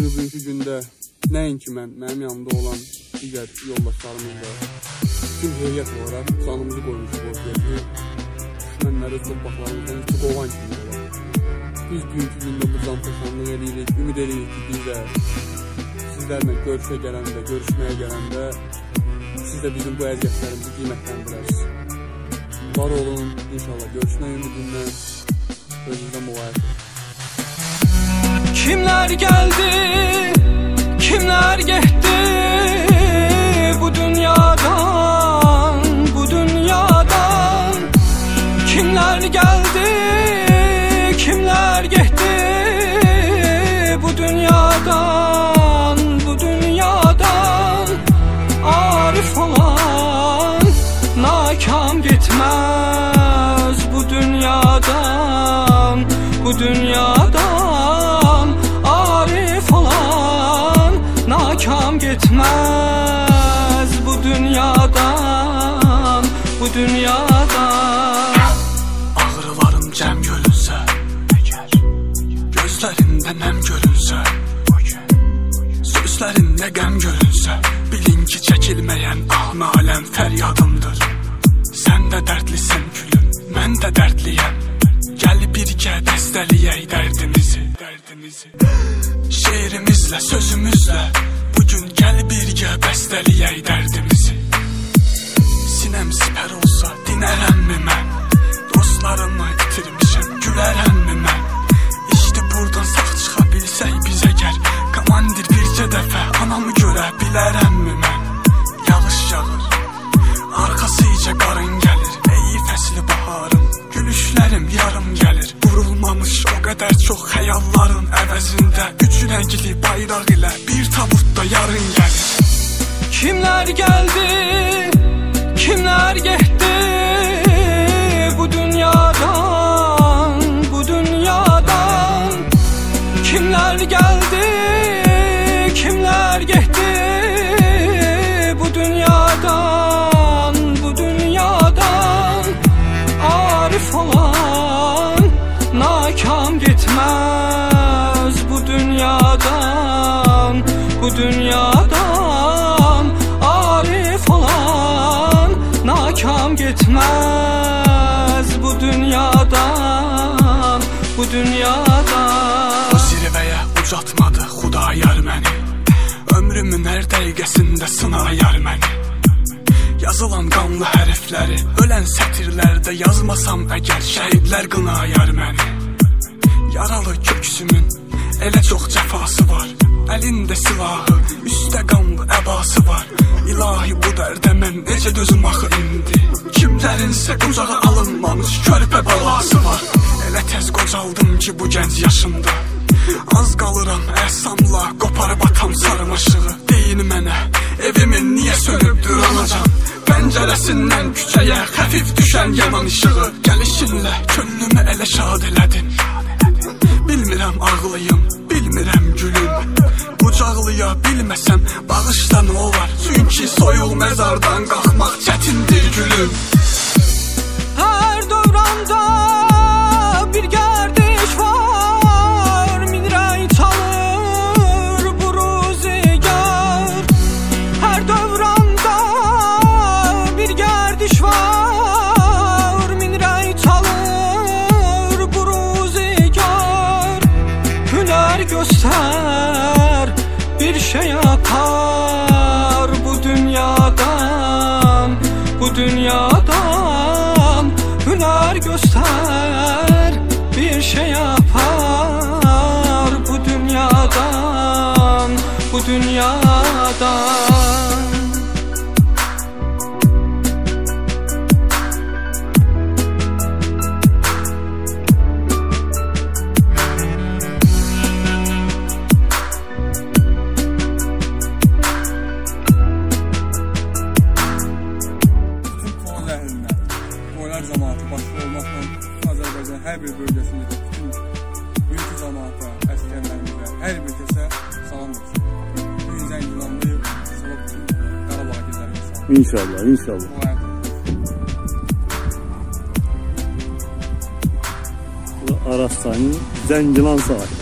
bugünkü gündə nəinki mənim yanımda olan digər yoldaşlarımızla bütün heyət olaraq canımızı qoymuşuq ortaya ki, düşmənləri torpaqlarımızdan heç qovan kimi olar. Biz bugünkü gündə bu canpaşanlıq edirik, ümid edirik ki, biz də sizlərlə görüşməyə gələndə siz də bizim bu əziyyətlərimizi qiymətləndirərsiniz. Var olun, inşallah görüşmək ümidindən özünüzdən müğayət olun. Kimler geldi, kimler gitti bu dünyadan, bu dünyadan. Kimler geldi, kimler gitti bu dünyadan, bu dünyadan. Arif olan nakam gitmez bu dünyadan, bu dünyadan. Arif olan nakam gitmez bu dünyadan, bu dünyadan. Ağrılarım cəm görünsə, gözlərində nəm görünsə, sözlərində qəm görünsə, bilin ki, çəkilməyən ah naləm fəryadımdır. Sən də dərdlisən gülüm, mən də dərdliyəm. Gəl birgə dəstəliyək dərdimizi. Şeirimizlə, sözümüzlə bugün gəl birgə bəstəliyək dərdimizi. Sinəm sipər olsa dinərəmmi mən? Dostlarımı itirmişəm, gülərəmmi mən? İşte buradan sağ çıxa bilsək biz əgər, komandir bircə dəfə anamı görə bilərəmmi mən? Yağış yağır, arxasıca qarın gəlir, ey fəsli baharım, gülüşlərim yarım gəlir. Vurulmamış o qədər çox xəyalların əvəzində üç rəngli bayraq ilə bir tabutda yarın gəlir. Kimler geldi, kimler gitti bu dünyadan, bu dünyadan. Kimler geldi, kimler gitti bu dünyadan, bu dünyadan. Arif olan nakam gitmez bu dünyadan, bu dünyadan. Arif olan nakam gitmez bu dünyadan, bu dünyadan. O zirvəyə ucatmadı Xudayar məni, ömrümün hər dəqiqəsində sınayar məni. Yazılan qanlı hərfləri ölən sətirlərdə yazmasam əgər, şəhidlər qınayar məni. Yaralı köksümün elə çox cəfası var, əlində silahı, üstə qanlı əbası var. İlahi bu dərdə mən necə dözüm axı indi? Kimlərinsə qucağa alınmamış körpə balası var. Elə tez qocaldım ki bu gənc yaşımda, az qalıram əsamla qoparıb atam sarmaşığı. Deyin mənə, evimin niyə sönübdür anacan? Pəncərəsindən küçəyə xəfif düşən yaman işığı. Gəlişinlə könlümü elə şad elədin. Bilmirəm ağlayım, bilmirəm gülüm. Qucaqlıya bilməsəm bağışla nə olar? Çünki soyul məzardan qalxmaq çətindir gülüm. Hər dövranda bir gərdiş var, min rəng çalır bu ruzigar. Hər dövranda bir gərdiş var, min rəng çalır bu ruzigar. Hünər göstər, bir şey yapar bu dünyadan, bu dünyadan. Hüner göster, bir şey yapar bu dünyadan, bu dünyadan. Cəmaatı başlı olmaqla bütün Azərbaycan hər bir bölgəsində bütün bugünkü cəmaata, əsgərlərimizə, hər bir kəsə salam olsun. Bugün Zəngilanlıyıq, sabah bütün Qarabağa gedərik. İnşallah, inşallah. Aras Sayın Zəngilan sahib.